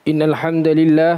إن الحمد لله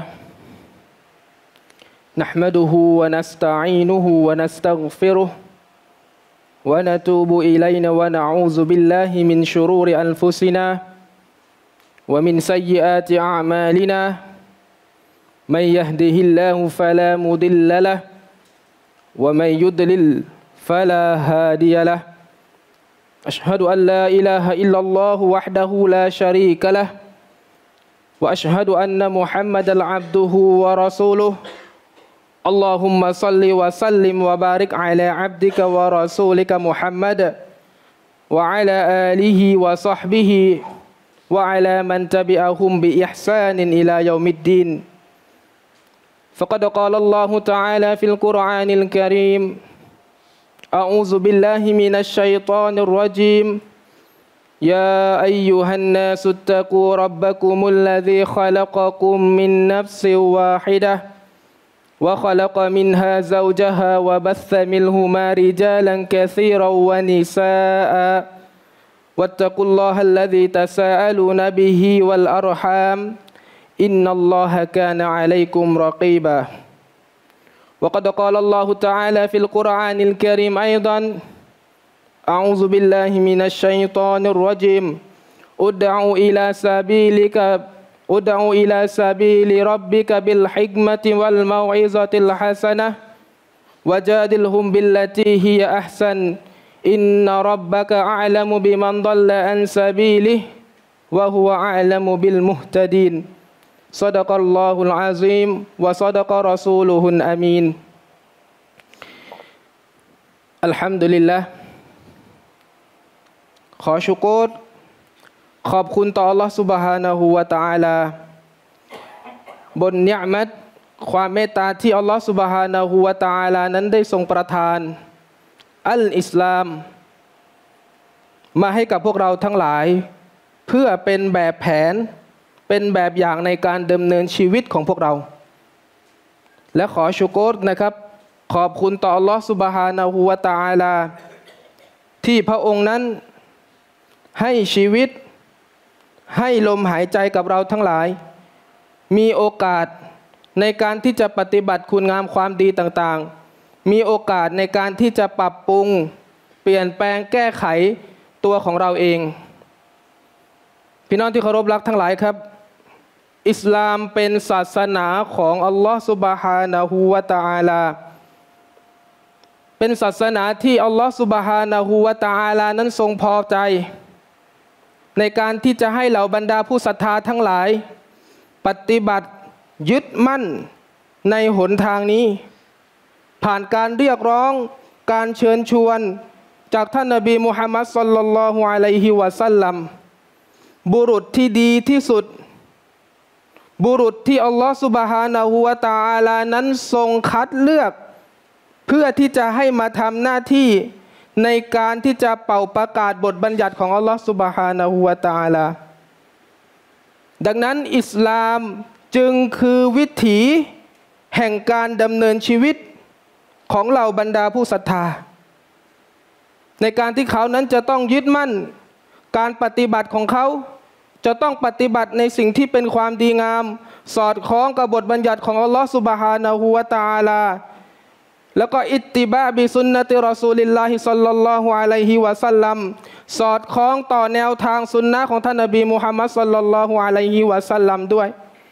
نحمده ونستعينه ونستغفره ونتوب إليه ونعوذ بالله من شرور أنفسنا ومن سيئات أعمالنا من يهده الله فلا مضل له ومن يضلل فلا هادي له أشهد أن لا إله إلا الله وحده لا شريك له وأشهد أن محمدا عبده ورسوله اللهم صل وسلم وبارك على عبدك ورسولك محمد وعلى آله وصحبه وعلى من تبعهم بإحسان إلى يوم الدين فقد قال الله تعالى في القرآن الكريم أعوذ بالله من الشيطان الرجيم يا أيها الناس اتقوا ربكم الذي خلقكم من نفس واحدة وخلق منها زوجها وبث منهما رجالا كثيرا ونساء واتقوا الله الذي تساءلون به والأرحام إن الله كان عليكم رقيبا وقد قال الله تعالى في القرآن الكريم أيضا أعوذ بالله من الشيطان الرجيم ادع إلى سبيل ربك بالحكمة والموعظة الحسنة وجادلهم بالتي هي أحسن إن ربك أعلم بمن ضل عن سبيله وهو أعلم بالمهتدين صدق الله العظيم وصدق رسوله الأمين الحمد للهขอชุกรขอบคุณต่อ Allah Subhanahu wa Ta'ala บนนิอ์มัตความเมตตาที่ Allah Subhanahu wa Ta'ala นั้นได้ทรงประทานอัลอิสลามมาให้กับพวกเราทั้งหลายเพื่อเป็นแบบแผนเป็นแบบอย่างในการดำเนินชีวิตของพวกเราและขอชุกรนะครับขอบคุณต่อ Allah Subhanahu wa Ta'ala ที่พระองค์นั้นให้ชีวิตให้ลมหายใจกับเราทั้งหลายมีโอกาสในการที่จะปฏิบัติคุณงามความดีต่างๆมีโอกาสในการที่จะปรับปรุงเปลี่ยนแปลงแก้ไขตัวของเราเองพี่น้องที่เคารพรักทั้งหลายครับอิสลามเป็นศาสนาของอัลลอฮฺซุบฮานะฮูวะตะอาลาเป็นศาสนาที่อัลลอฮฺซุบฮานะฮูวะตะอาลานั้นทรงพอใจในการที่จะให้เหล่าบรรดาผู้ศรัทธาทั้งหลายปฏิบัติยึดมั่นในหนทางนี้ผ่านการเรียกร้องการเชิญชวนจากท่านนบีมุฮัมมัดศ็อลลัลลอฮุอะลัยฮิวะซัลลัมบุรุษที่ดีที่สุดบุรุษที่อัลลอฮฺซุบฮานะฮูวะตะอาลานั้นทรงคัดเลือกเพื่อที่จะให้มาทำหน้าที่ในการที่จะเป่าประกาศบทบัญญัติของอัลลอฮฺซุบฮานะฮูวะตะอาลาดังนั้นอิสลามจึงคือวิถีแห่งการดำเนินชีวิตของเหล่าบรรดาผู้ศรัทธาในการที่เขานั้นจะต้องยึดมั่นการปฏิบัติของเขาจะต้องปฏิบัติในสิ่งที่เป็นความดีงามสอดคล้องกับบทบัญญัติของอัลลอฮฺซุบฮานะฮูวะตะอาลาแล้วก็อิตติบะบิสุนนะติรอซูลิลลาฮิศ็อลลัลลอฮุอะลัยฮิวะซัลลัมสอดคล้องต่อแนวทางสุนนะของท่านนบีมุฮัมมัดศ็อลลัลลอฮุอะลัยฮิวะซัลลัมด้วย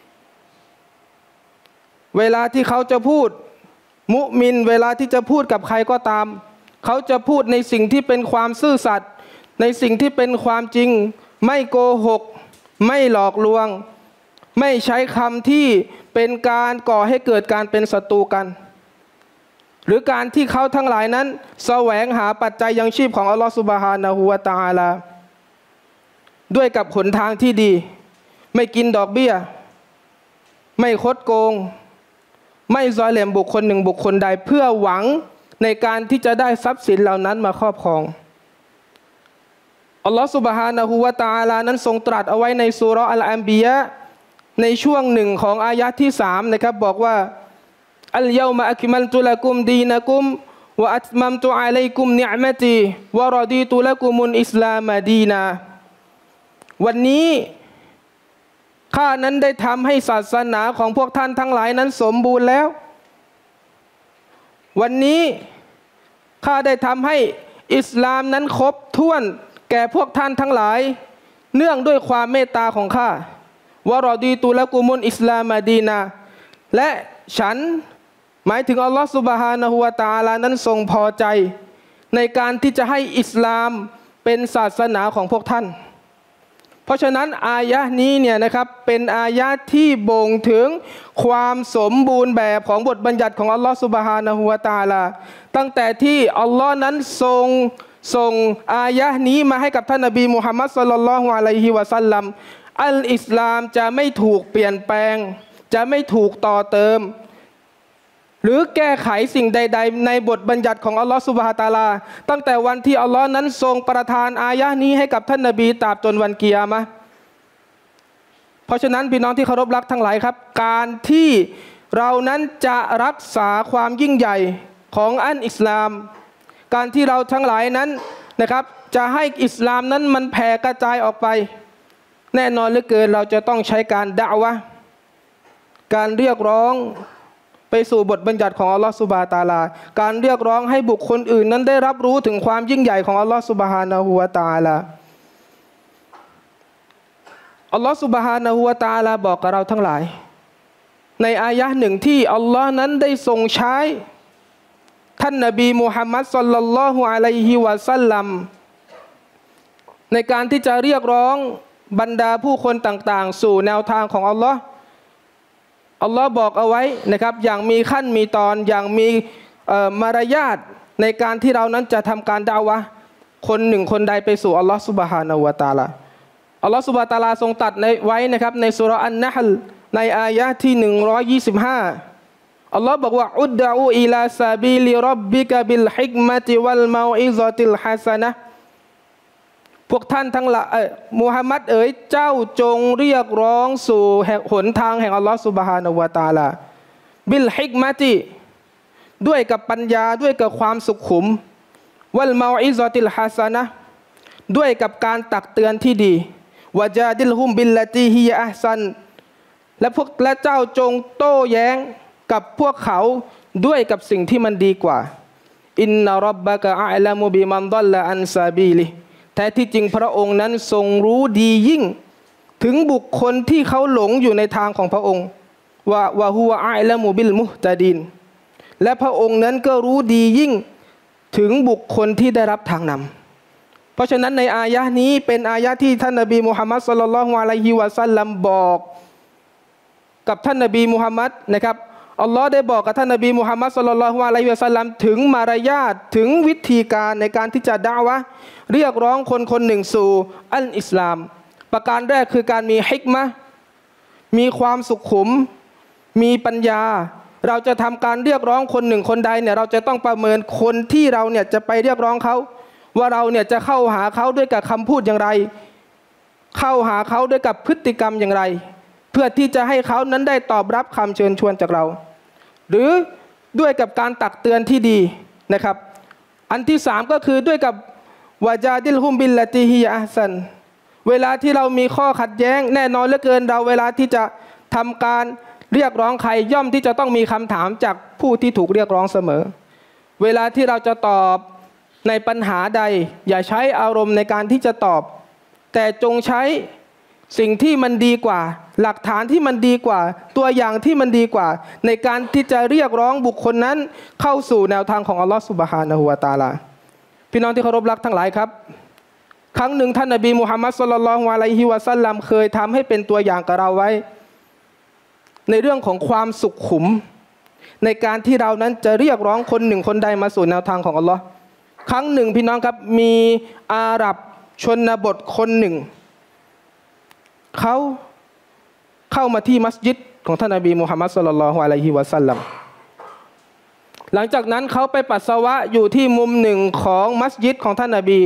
เวลาที่เขาจะพูดมุมินเวลาที่จะพูดกับใครก็ตามเขาจะพูดในสิ่งที่เป็นความซื่อสัตย์ในสิ่งที่เป็นความจริงไม่โกหกไม่หลอกลวงไม่ใช้คำที่เป็นการก่อให้เกิดการเป็นศัตรูกันหรือการที่เขาทั้งหลายนั้นแสวงหาปัจจัยยังชีพของอัลลอฮฺซุบฮานะฮูวะตะอาลาด้วยกับหนทางที่ดีไม่กินดอกเบี้ยไม่คดโกงไม่ซอยเหลี่ยมบุคคลหนึ่งบุคคลใดเพื่อหวังในการที่จะได้ทรัพย์สินเหล่านั้นมาครอบครองอัลลอฮฺซุบฮานะฮูวะตะอาลานั้นทรงตรัสเอาไว้ในซูเราะห์อัลอัมบิยะห์ในช่วงหนึ่งของอายะห์ที่3นะครับบอกว่าอัลยอมะอักมัลตุละกุมดีนะกุมวะอัตมัมตุอะลัยกุมนิอ์มะตีวะรอดีตุละกุมุลอิสลามดีนาวันนี้ข้านั้นได้ทำให้ศาสนาของพวกท่านทั้งหลายนั้นสมบูรณ์แล้ววันนี้ข้าได้ทำให้อิสลามนั้นครบถ้วนแก่พวกท่านทั้งหลายเนื่องด้วยความเมตตาของข้าวะรอดีตุละกุมุลอิสลามดีนาและฉันหมายถึงอัลลอฮฺซุบฮานะฮูวะตะอาลานั้นทรงพอใจในการที่จะให้อิสลามเป็นศาสนาของพวกท่านเพราะฉะนั้นอายะห์นี้เนี่ยนะครับเป็นอายะห์ที่บ่งถึงความสมบูรณ์แบบของบทบัญญัติของอัลลอฮฺซุบฮานะฮูวะตะอาลาตั้งแต่ที่อัลลอฮ์นั้นส่งอายะห์นี้มาให้กับท่านนบีมุฮัมมัดศ็อลลัลลอฮุอะลัยฮิวะซัลลัมอัลอิสลามจะไม่ถูกเปลี่ยนแปลงจะไม่ถูกต่อเติมหรือแก้ไขสิ่งใดๆในบทบัญญัติของอัลลอฮฺซุบฮานะฮูวะตะอาลาตั้งแต่วันที่อัลลอฮ์นั้นทรงประทานอายะห์นี้ให้กับท่านนบีตราบจนวันกิยามะห์เพราะฉะนั้นพี่น้องที่เคารพรักทั้งหลายครับการที่เรานั้นจะรักษาความยิ่งใหญ่ของอัลอิสลามการที่เราทั้งหลายนั้นนะครับจะให้อิสลามนั้นมันแผ่กระจายออกไปแน่นอนเหลือเกินเราจะต้องใช้การดะอ์วะห์การเรียกร้องไปสู่บทบัญญัติของอัลลอฮฺซุบฮานะฮูวะตะอาลาการเรียกร้องให้บุคคลอื่นนั้นได้รับรู้ถึงความยิ่งใหญ่ของอัลลอฮฺซุบฮานะฮูวะตะอาลาอัลลอฮฺซุบฮานะฮูวะตะอาลาบอกกับเราทั้งหลายในอายะห์หนึ่งที่อัลลอฮ์นั้นได้ทรงใช้ท่านนบีมุฮัมมัดศ็อลลัลลอฮุอะลัยฮิวะซัลลัมในการที่จะเรียกร้องบรรดาผู้คนต่างๆสู่แนวทางของอัลลอฮ์อัลลอฮ์บอกเอาไว้นะครับอย่างมีขั้นมีตอนอย่างมีมารยาทในการที่เรานั้นจะทำการดะอ์วะห์คนหนึ่งคนใดไปสู่อัลลอฮ์ซุบฮานะฮูวะตะอาลาอัลลอฮ์ซุบฮานะฮูวะตะอาลาทรงตรัสไว้นะครับในซูเราะห์อันนะฮลในอายะห์ที่125อัลลอฮ์บอกว่าอุดดะอูอิลาซาบิลิร็อบบิกะบิลฮิกมะติวัลเมาอิซะติลฮะซะนะห์พวกท่านทั้งหลายมุฮัมมัดเอ๋ยเจ้าจงเรียกร้องสู่หนทางแห่งอัลลอฮ์ซุบฮานะฮูวะตะอาลาบิลฮิกมะติด้วยกับปัญญาด้วยกับความสุขุมวัลเมาอิซะติลฮะซะนะห์ด้วยกับการตักเตือนที่ดีวะจาดิลฮุมบิลลตีฮิยะอัห์ซันและเจ้าจงโต้แย้งกับพวกเขาด้วยกับสิ่งที่มันดีกว่าอินนะร็อบบะกะอะละมุบิมันฎอลละอันซาบีลิแท้ที่จริงพระองค์นั้นทรงรู้ดียิ่งถึงบุคคลที่เขาหลงอยู่ในทางของพระองค์วะฮุวะอะละมุบิลมุฮตะดีนและพระองค์นั้นก็รู้ดียิ่งถึงบุคคลที่ได้รับทางนำเพราะฉะนั้นในอายะห์นี้เป็นอายะห์ที่ท่านนบีมุฮัมมัดศ็อลลัลลอฮุอะลัยฮิวะซัลลัมบอกกับท่านนบีมุฮัมมัดนะครับอัลลอฮ์ได้บอกกับท่านนบีมุฮัมมัดศ็อลลัลลอฮุอะลัยฮิวะซัลลัมถึงมารยาทถึงวิธีการในการที่จะดะอ์วะห์เรียกร้องคนคนหนึ่งสู่อัลอิสลามประการแรกคือการมีฮิกมะห์มีความสุขุมมีปัญญาเราจะทำการเรียกร้องคนหนึ่งคนใดเนี่ยเราจะต้องประเมินคนที่เราเนี่ยจะไปเรียกร้องเขาว่าเราเนี่ยจะเข้าหาเขาด้วยกับคำพูดอย่างไรเข้าหาเขาด้วยกับพฤติกรรมอย่างไรเพื่อที่จะให้เขานั้นได้ตอบรับคำเชิญชวนจากเราหรือด้วยกับการตักเตือนที่ดีนะครับอันที่สามก็คือด้วยกับวะจาดิลฮุมบิลลตีฮิยะอัห์ซันเวลาที่เรามีข้อขัดแย้งแน่นอนเหลือเกินเราเวลาที่จะทำการเรียกร้องใครย่อมที่จะต้องมีคำถามจากผู้ที่ถูกเรียกร้องเสมอเวลาที่เราจะตอบในปัญหาใดอย่าใช้อารมณ์ในการที่จะตอบแต่จงใช้สิ่งที่มันดีกว่าหลักฐานที่มันดีกว่าตัวอย่างที่มันดีกว่าในการที่จะเรียกร้องบุคคลนั้นเข้าสู่แนวทางของอัลลอฮฺซุบฮานะฮูวะตะอาลาพี่น้องที่เคารพรักทั้งหลายครับครั้งหนึ่งท่านนบีมุฮัมมัดศ็อลลัลลอฮุอะลัยฮิวะซัลลัมเคยทำให้เป็นตัวอย่างกับเราไว้ในเรื่องของความสุขุมในการที่เรานั้นจะเรียกร้องคนหนึ่งคนใดมาสู่แนวทางของอัลลอฮ์ครั้งหนึ่งพี่น้องครับมีอาหรับชนบทคนหนึ่งเขาเข้ามาที่มัสยิดของท่านนบีมุฮัมมัดศ็อลลัลลอฮุอะลัยฮิวะซัลลัมหลังจากนั้นเขาไปปัสสาวะอยู่ที่มุมหนึ่งของมัสยิดของท่านนบี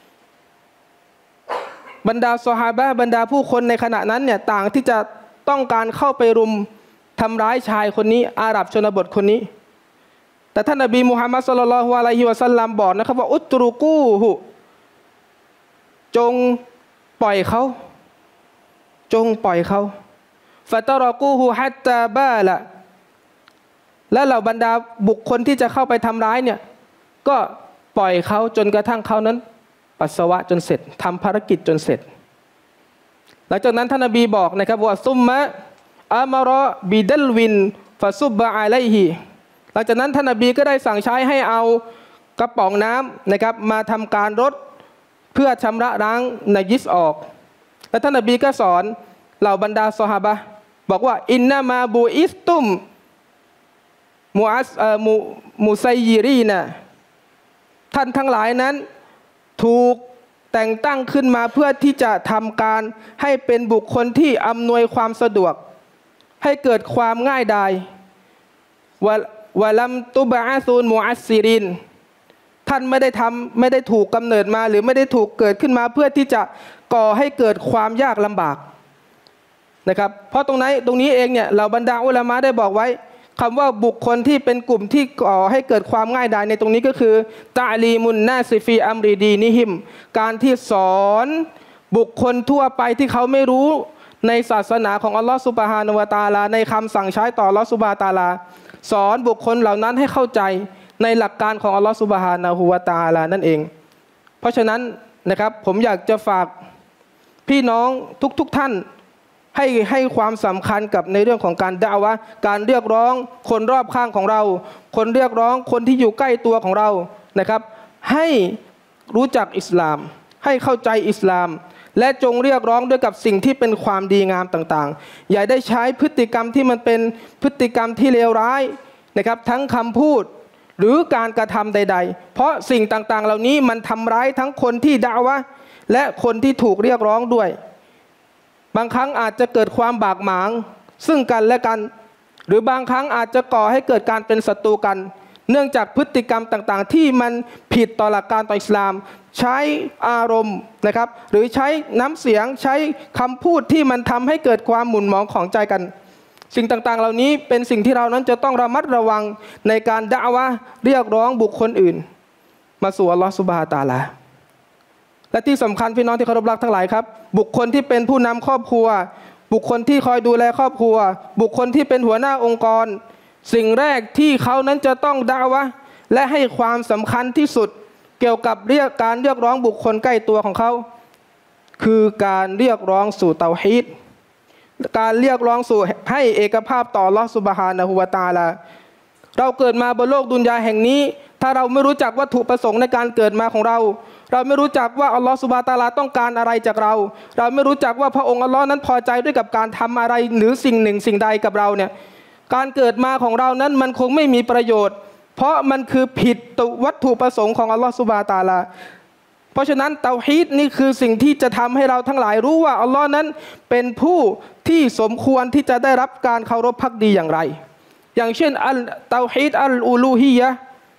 บรรดาซอฮาบะห์บรรดาผู้คนในขณะนั้นเนี่ยต่างที่จะต้องการเข้าไปรุมทำร้ายชายคนนี้อาหรับชนบทคนนี้แต่ท่านนบีมุฮัมมัดศ็อลลัลลอฮุอะลัยฮิวะซัลลัมบอกนะครับว่าอุตรุกูฮุจงปล่อยเขาจงปล่อยเขาฟะตะรอกูฮูฮัตตาบาละและเหล่าบรรดาบุคคลที่จะเข้าไปทำร้ายเนี่ยก็ปล่อยเขาจนกระทั่งเขานั้นปัสสาวะจนเสร็จทำภารกิจจนเสร็จหลังจากนั้นท่านนบีบอกนะครับว่าซุมมะอามารอบิดัลวินฟะซุบบะอะลัยฮิหลังจากนั้นท่านนบีก็ได้สั่งใช้ให้เอากระป๋องน้ำนะครับมาทำการรดเพื่อชำระล้างนายิสออกและท่านนบีก็สอนเหล่าบรรดาซอฮาบะห์บอกว่าอินนามาบูอิสตุมมูไซยิรีนะท่านทั้งหลายนั้นถูกแต่งตั้งขึ้นมาเพื่อที่จะทำการให้เป็นบุคคลที่อำนวยความสะดวกให้เกิดความง่ายดายวะลัมตุบะอาซูนมูอัสซิรินท่านไม่ได้ถูกกำเนิดมาหรือไม่ได้ถูกเกิดขึ้นมาเพื่อที่จะก่อให้เกิดความยากลำบากนะครับเพราะตรงนี้เองเนี่ยเหล่าบรรดาอุลามะได้บอกไว้คำว่าบุคคลที่เป็นกลุ่มที่ก่อให้เกิดความง่ายดายในตรงนี้ก็คือตะลีมุนนาซิฟีอัมรีดีนิฮิมการที่สอนบุคคลทั่วไปที่เขาไม่รู้ในศาสนาของอัลลอฮฺซุบฮานะฮูวะตะอาลาในคำสั่งใช้ต่ออัลลอฮฺซุบฮานะฮูวะตะอาลาสอนบุคคลเหล่านั้นให้เข้าใจในหลักการของอัลลอฮฺซุบฮานะฮูวะตะอาลานั่นเองเพราะฉะนั้นนะครับผมอยากจะฝากพี่น้องทุกท่านให้ความสำคัญกับในเรื่องของการดะอ์วะห์การเรียกร้องคนรอบข้างของเราคนเรียกร้องคนที่อยู่ใกล้ตัวของเรานะครับให้รู้จักอิสลามให้เข้าใจอิสลามและจงเรียกร้องด้วยกับสิ่งที่เป็นความดีงามต่างๆอย่าได้ใช้พฤติกรรมที่มันเป็นพฤติกรรมที่เลวร้ายนะครับทั้งคำพูดหรือการกระทำใดๆเพราะสิ่งต่างๆเหล่านี้มันทำร้ายทั้งคนที่ดะอ์วะห์และคนที่ถูกเรียกร้องด้วยบางครั้งอาจจะเกิดความบากหมางซึ่งกันและกันหรือบางครั้งอาจจะก่อให้เกิดการเป็นศัตรูกันเนื่องจากพฤติกรรมต่างๆที่มันผิดต่อหลักการต่ออิสลามใช้อารมณ์นะครับหรือใช้น้ำเสียงใช้คำพูดที่มันทำให้เกิดความหมุนหมองของใจกันสิ่งต่างๆเหล่านี้เป็นสิ่งที่เรานั้นจะต้องระมัดระวังในการดะอ์วะห์เรียกร้องบุคคลอื่นมาสู่อัลลอฮฺซุบฮานะฮูวะตะอาลาและที่สำคัญพี่น้องที่เคารพรักทั้งหลายครับบุคคลที่เป็นผู้นำครอบครัวบุคคลที่คอยดูแลครอบครัวบุคคลที่เป็นหัวหน้าองค์กรสิ่งแรกที่เขานั้นจะต้องดะอ์วะห์และให้ความสำคัญที่สุดเกี่ยวกับการเรียกร้องบุคคลใกล้ตัวของเขาคือการเรียกร้องสู่เตาฮีดการเรียกร้องสู่ให้เอกภาพต่ออัลเลาะห์ซุบฮานะฮูวะตะอาลาเราเกิดมาบนโลกดุนยาแห่งนี้ถ้าเราไม่รู้จักวัตถุประสงค์ในการเกิดมาของเราไม่รู้จักว่าอัลลอฮฺซุบฮานะฮูวะตะอาลาต้องการอะไรจากเราไม่รู้จักว่าพระองค์อัลลอฮ์นั้นพอใจด้วยกับการทำอะไรหรือสิ่งหนึ่งสิ่งใดกับเราเนี่ยการเกิดมาของเรานั้นมันคงไม่มีประโยชน์เพราะมันคือผิดวัตถุประสงค์ของอัลลอฮฺซุบฮานะฮูวะตะอาลาเพราะฉะนั้นเตาฮีดนี่คือสิ่งที่จะทำให้เราทั้งหลายรู้ว่าอัลลอฮ์นั้นเป็นผู้ที่สมควรที่จะได้รับการเคารพภักดีอย่างไรอย่างเช่นเตาฮีดอัลอูลูฮียะ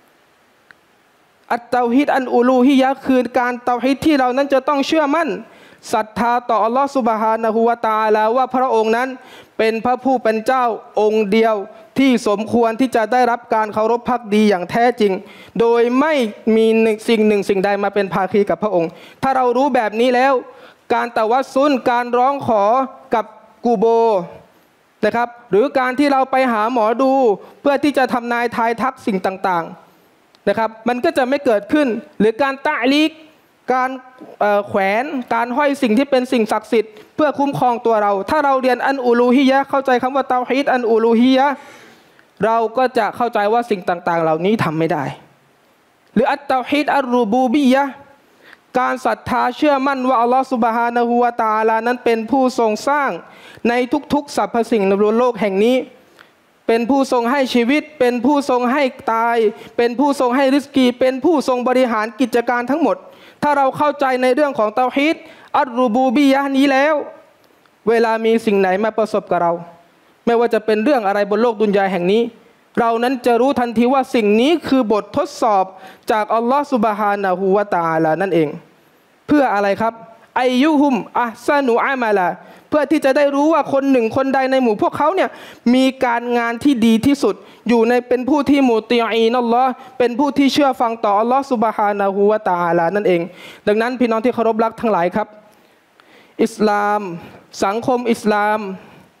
อัตเตาฮีดอันอูลูฮียะคือการเตาฮีดที่เรานั้นจะต้องเชื่อมั่นศรัทธาต่ออัลลอฮฺซุบฮานะฮูวะตะอาลาว่าพระองค์นั้นเป็นพระผู้เป็นเจ้าองค์เดียวที่สมควรที่จะได้รับการเคารพภักดีอย่างแท้จริงโดยไม่มีสิ่งหนึ่งสิ่งใดมาเป็นภาคีกับพระองค์ถ้าเรารู้แบบนี้แล้วการตะวัสซุลการร้องขอกับกูโบนะครับหรือการที่เราไปหาหมอดูเพื่อที่จะทำนายทายทักสิ่งต่างๆนะครับมันก็จะไม่เกิดขึ้นหรือการตะลีกการแขวนการห้อยสิ่งที่เป็นสิ่งศักดิ์สิทธิ์เพื่อคุ้มครองตัวเราถ้าเราเรียนอันอูลูฮียะเข้าใจคำว่าเตาฮีดอันอูลูฮียะเราก็จะเข้าใจว่าสิ่งต่างๆเหล่านี้ทำไม่ได้หรืออัตเตาฮีดอัลรูบูบียะการศรัทธาเชื่อมั่นว่าอัลลอฮฺซุบฮานะฮูวะตะอาลานั้นเป็นผู้ทรงสร้างในทุกๆสรรพสิ่งในโลกแห่งนี้เป็นผู้ทรงให้ชีวิตเป็นผู้ทรงให้ตายเป็นผู้ทรงให้ริสกีเป็นผู้ทรงบริหารกิจการทั้งหมดถ้าเราเข้าใจในเรื่องของเตาฮีดอัลรูบูบียะนี้แล้วเวลามีสิ่งไหนมาประสบกับเราไม่ว่าจะเป็นเรื่องอะไรบนโลกดุนยาแห่งนี้เรานั้นจะรู้ทันทีว่าสิ่งนี้คือบททดสอบจากอัลลอฮฺซุบฮานะฮูวะตะอาลานั่นเองเพื่ออะไรครับอายุฮุมอัซานุอามาลาเพื่อที่จะได้รู้ว่าคนหนึ่งคนใดในหมู่พวกเขาเนี่ยมีการงานที่ดีที่สุดอยู่ในเป็นผู้ที่มุติอีนอัลลอฮ์เป็นผู้ที่เชื่อฟังต่ออัลลอฮ์ซุบฮานะฮูวะตะอาลานั่นเองดังนั้นพี่น้องที่เคารพรักทั้งหลายครับอิสลามสังคมอิสลาม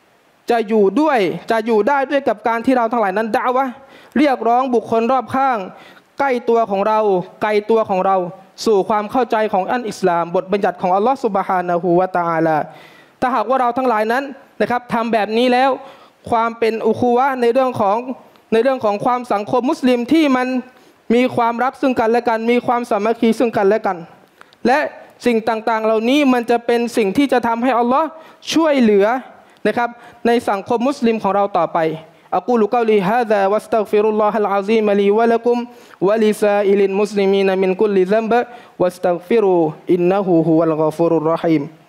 จะอยู่ได้ด้วยกับการที่เราทั้งหลายนั้นดะอ์วะห์เรียกร้องบุคคลรอบข้างใกล้ตัวของเราไกลตัวของเราสู่ความเข้าใจของอันอิสลามบทบัญญัติของอัลลอฮฺซุบฮานะฮูวะตะอาลาถ้าหากว่าเราทั้งหลายนั้นนะครับทำแบบนี้แล้วความเป็นอุคูวะห์ในเรื่องของความสังคมมุสลิมที่มันมีความรักซึ่งกันและกันมีความสามัคคีซึ่งกันและกันและสิ่งต่างๆเหล่านี้มันจะเป็นสิ่งที่จะทำให้อัลลอฮ์ช่วยเหลือนะครับในสังคมมุสลิมของเราต่อไปอะกูลุกอลีฮาซาวัสตัฆฟิรุลลอฮัลอะซีมลีวะละกุมวะลิซาอิลินมุสลิมีนมินกุลลิซัมบะวัสตัฆฟิรูอินนะฮูฮุวัลฆอฟูรุรเราะฮีม